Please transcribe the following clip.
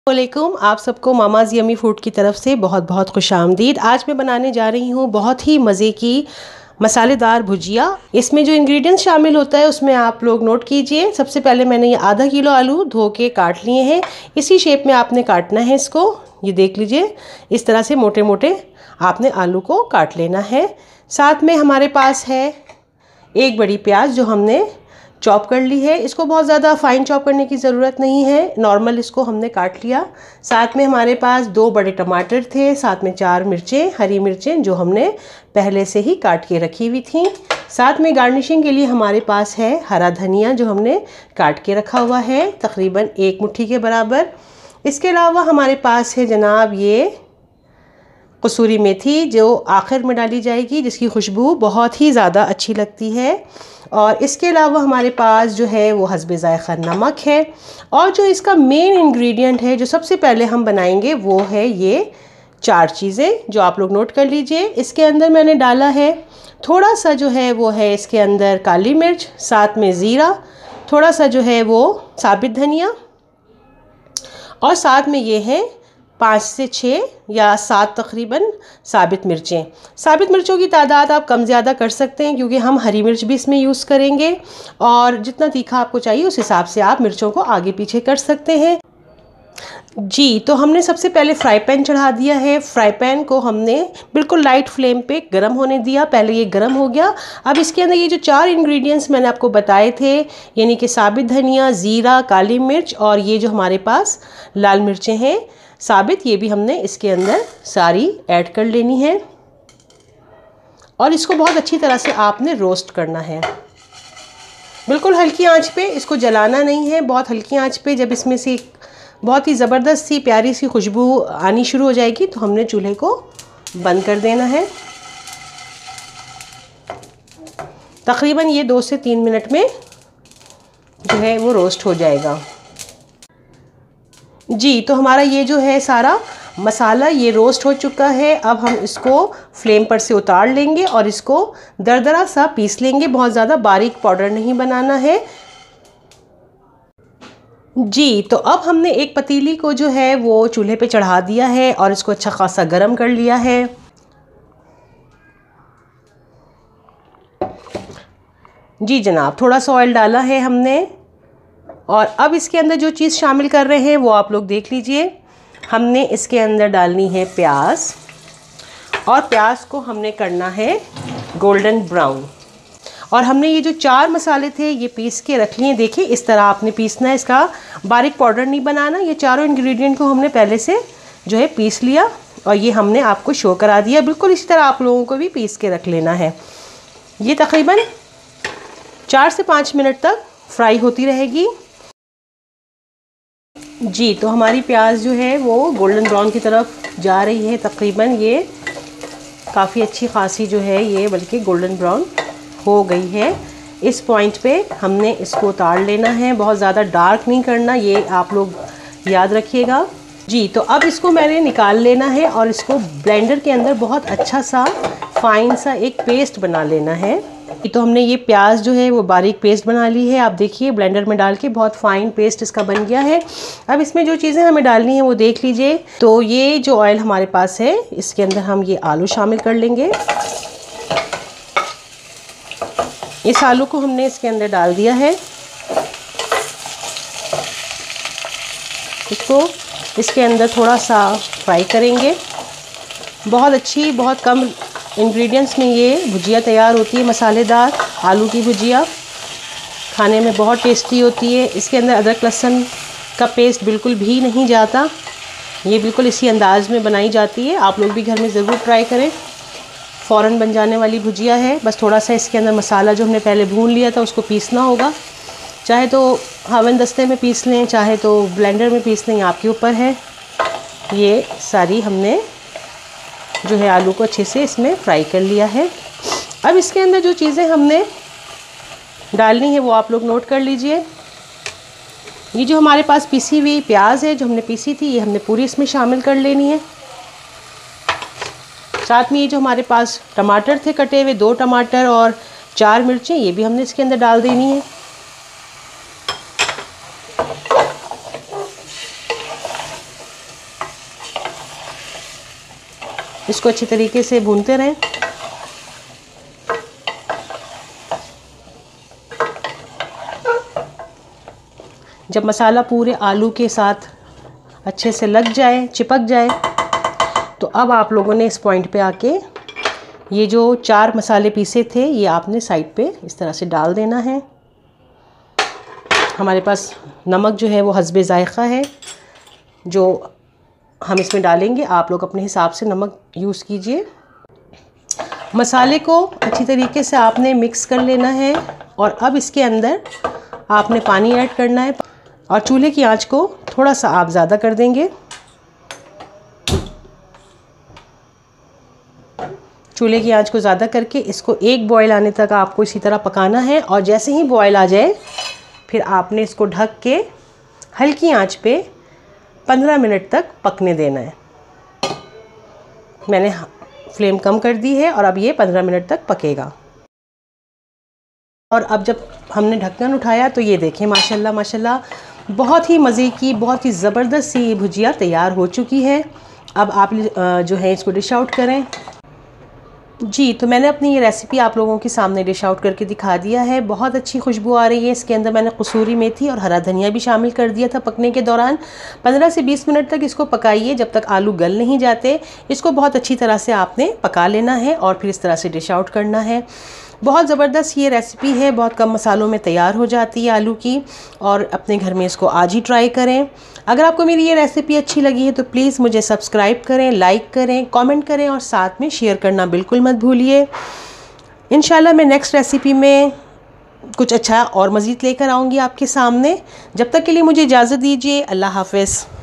वालेकुम, आप सबको मामाज़ यम्मी फूड की तरफ से बहुत बहुत खुशामदीद। आज मैं बनाने जा रही हूँ बहुत ही मज़े की मसालेदार भुजिया। इसमें जो इंग्रेडिएंट्स शामिल होता है उसमें आप लोग नोट कीजिए। सबसे पहले मैंने ये आधा किलो आलू धो के काट लिए हैं। इसी शेप में आपने काटना है इसको। ये देख लीजिए, इस तरह से मोटे मोटे आपने आलू को काट लेना है। साथ में हमारे पास है एक बड़ी प्याज जो हमने चॉप कर ली है। इसको बहुत ज़्यादा फाइन चॉप करने की ज़रूरत नहीं है, नॉर्मल इसको हमने काट लिया। साथ में हमारे पास 2 बड़े टमाटर थे, साथ में 4 मिर्चें, हरी मिर्चें जो हमने पहले से ही काट के रखी हुई थी। साथ में गार्निशिंग के लिए हमारे पास है हरा धनिया जो हमने काट के रखा हुआ है, तकरीबन 1 मुट्ठी के बराबर। इसके अलावा हमारे पास है जनाब ये कसूरी मेथी जो आखिर में डाली जाएगी, जिसकी खुशबू बहुत ही ज़्यादा अच्छी लगती है। और इसके अलावा हमारे पास जो है वो हस्बे ज़ायक़ा नमक है। और जो इसका मेन इंग्रेडिएंट है जो सबसे पहले हम बनाएंगे वो है ये 4 चीज़ें जो आप लोग नोट कर लीजिए। इसके अंदर मैंने डाला है थोड़ा सा जो है वो है इसके अंदर काली मिर्च, साथ में ज़ीरा, थोड़ा सा जो है वो साबित धनिया, और साथ में ये है 5 से 6 या 7 तकरीबन साबित मिर्चें। साबित मिर्चों की तादाद आप कम ज़्यादा कर सकते हैं क्योंकि हम हरी मिर्च भी इसमें यूज़ करेंगे, और जितना तीखा आपको चाहिए उस हिसाब से आप मिर्चों को आगे पीछे कर सकते हैं। जी, तो हमने सबसे पहले फ्राई पैन चढ़ा दिया है। फ्राई पैन को हमने बिल्कुल लाइट फ्लेम पे गर्म होने दिया। पहले ये गर्म हो गया। अब इसके अंदर ये जो 4 इंग्रेडिएंट्स मैंने आपको बताए थे, यानी कि साबित धनिया, ज़ीरा, काली मिर्च और ये जो हमारे पास लाल मिर्चें हैं साबित, ये भी हमने इसके अंदर सारी ऐड कर लेनी है। और इसको बहुत अच्छी तरह से आपने रोस्ट करना है, बिल्कुल हल्की आंच पे, इसको जलाना नहीं है। बहुत हल्की आंच पे जब इसमें से बहुत ही ज़बरदस्त सी प्यारी सी खुशबू आनी शुरू हो जाएगी तो हमने चूल्हे को बंद कर देना है। तकरीबन ये 2 से 3 मिनट में जो है वो रोस्ट हो जाएगा। जी, तो हमारा ये जो है सारा मसाला ये रोस्ट हो चुका है। अब हम इसको फ्लेम पर से उतार लेंगे और इसको दरदरा सा पीस लेंगे। बहुत ज़्यादा बारीक पाउडर नहीं बनाना है। जी, तो अब हमने एक पतीली को जो है वो चूल्हे पे चढ़ा दिया है और इसको अच्छा खासा गर्म कर लिया है। जी जनाब, थोड़ा सा ऑयल डाला है हमने, और अब इसके अंदर जो चीज़ शामिल कर रहे हैं वो आप लोग देख लीजिए। हमने इसके अंदर डालनी है प्याज, और प्याज को हमने करना है गोल्डन ब्राउन। और हमने ये जो 4 मसाले थे ये पीस के रख लिए। देखिए इस तरह आपने पीसना है, इसका बारीक पाउडर नहीं बनाना। ये चारों इंग्रेडिएंट को हमने पहले से जो है पीस लिया और ये हमने आपको शो करा दिया। बिल्कुल इसी तरह आप लोगों को भी पीस के रख लेना है। ये तकरीबन 4 से 5 मिनट तक फ्राई होती रहेगी। जी, तो हमारी प्याज जो है वो गोल्डन ब्राउन की तरफ जा रही है। तकरीबन ये काफ़ी अच्छी खासी जो है ये बल्कि गोल्डन ब्राउन हो गई है। इस पॉइंट पे हमने इसको उतार लेना है। बहुत ज़्यादा डार्क नहीं करना, ये आप लोग याद रखिएगा। जी, तो अब इसको मैंने निकाल लेना है और इसको ब्लेंडर के अंदर बहुत अच्छा सा फाइन सा एक पेस्ट बना लेना है। तो हमने ये प्याज जो है वो बारीक पेस्ट बना ली है। आप देखिए ब्लेंडर में डाल के बहुत फाइन पेस्ट इसका बन गया है। अब इसमें जो चीज़ें हमें डालनी है वो देख लीजिए। तो ये जो ऑयल हमारे पास है इसके अंदर हम ये आलू शामिल कर लेंगे। इस आलू को हमने इसके अंदर डाल दिया है। इसको इसके अंदर थोड़ा सा फ्राई करेंगे। बहुत कम इंग्रेडिएंट्स में ये भुजिया तैयार होती है, मसालेदार आलू की भुजिया। खाने में बहुत टेस्टी होती है। इसके अंदर अदरक लहसुन का पेस्ट बिल्कुल भी नहीं जाता। ये बिल्कुल इसी अंदाज में बनाई जाती है। आप लोग भी घर में ज़रूर ट्राई करें। फ़ौरन बन जाने वाली भुजिया है। बस थोड़ा सा इसके अंदर मसाला जो हमने पहले भून लिया था उसको पीसना होगा। चाहे तो हवन दस्ते में पीस लें, चाहे तो ब्लेंडर में पीस लें, आपके ऊपर है। ये सारी हमने जो है आलू को अच्छे से इसमें फ्राई कर लिया है। अब इसके अंदर जो चीज़ें हमने डालनी है वो आप लोग नोट कर लीजिए। ये जो हमारे पास पीसी हुई प्याज है जो हमने पीसी थी, ये हमने पूरी इसमें शामिल कर लेनी है। साथ में ये जो हमारे पास टमाटर थे कटे हुए, 2 टमाटर और 4 मिर्चें, ये भी हमने इसके अंदर डाल देनी है। इसको अच्छी तरीके से भूनते रहें। जब मसाला पूरे आलू के साथ अच्छे से लग जाए, चिपक जाए, तो अब आप लोगों ने इस पॉइंट पे आके ये जो 4 मसाले पीसे थे ये आपने साइड पे इस तरह से डाल देना है। हमारे पास नमक जो है वो हस्बे ज़ायक़ा है जो हम इसमें डालेंगे। आप लोग अपने हिसाब से नमक यूज़ कीजिए। मसाले को अच्छी तरीके से आपने मिक्स कर लेना है और अब इसके अंदर आपने पानी ऐड करना है और चूल्हे की आंच को थोड़ा सा आप ज़्यादा कर देंगे। चूल्हे की आंच को ज़्यादा करके इसको एक बॉयल आने तक आपको इसी तरह पकाना है और जैसे ही बॉयल आ जाए फिर आपने इसको ढक के हल्की आंच पे 15 मिनट तक पकने देना है। मैंने फ्लेम कम कर दी है और अब ये 15 मिनट तक पकेगा। और अब जब हमने ढक्कन उठाया तो ये देखें माशाल्लाह माशाल्लाह बहुत ही मज़े की, बहुत ही ज़बरदस्त सी भुजिया तैयार हो चुकी है। अब आप जो है इसको डिश आउट करें। जी, तो मैंने अपनी ये रेसिपी आप लोगों के सामने डिश आउट करके दिखा दिया है। बहुत अच्छी खुशबू आ रही है। इसके अंदर मैंने कसूरी मेथी और हरा धनिया भी शामिल कर दिया था पकने के दौरान। 15 से 20 मिनट तक इसको पकाइए जब तक आलू गल नहीं जाते। इसको बहुत अच्छी तरह से आपने पका लेना है और फिर इस तरह से डिश आउट करना है। बहुत ज़बरदस्त ये रेसिपी है, बहुत कम मसालों में तैयार हो जाती है आलू की, और अपने घर में इसको आज ही ट्राई करें। अगर आपको मेरी ये रेसिपी अच्छी लगी है तो प्लीज़ मुझे सब्सक्राइब करें, लाइक करें, कमेंट करें और साथ में शेयर करना बिल्कुल मत भूलिए। इंशाल्लाह मैं नेक्स्ट रेसिपी में कुछ अच्छा और मज़ीद लेकर आऊँगी आपके सामने। जब तक के लिए मुझे इजाज़त दीजिए। अल्लाह हाफ़िज़।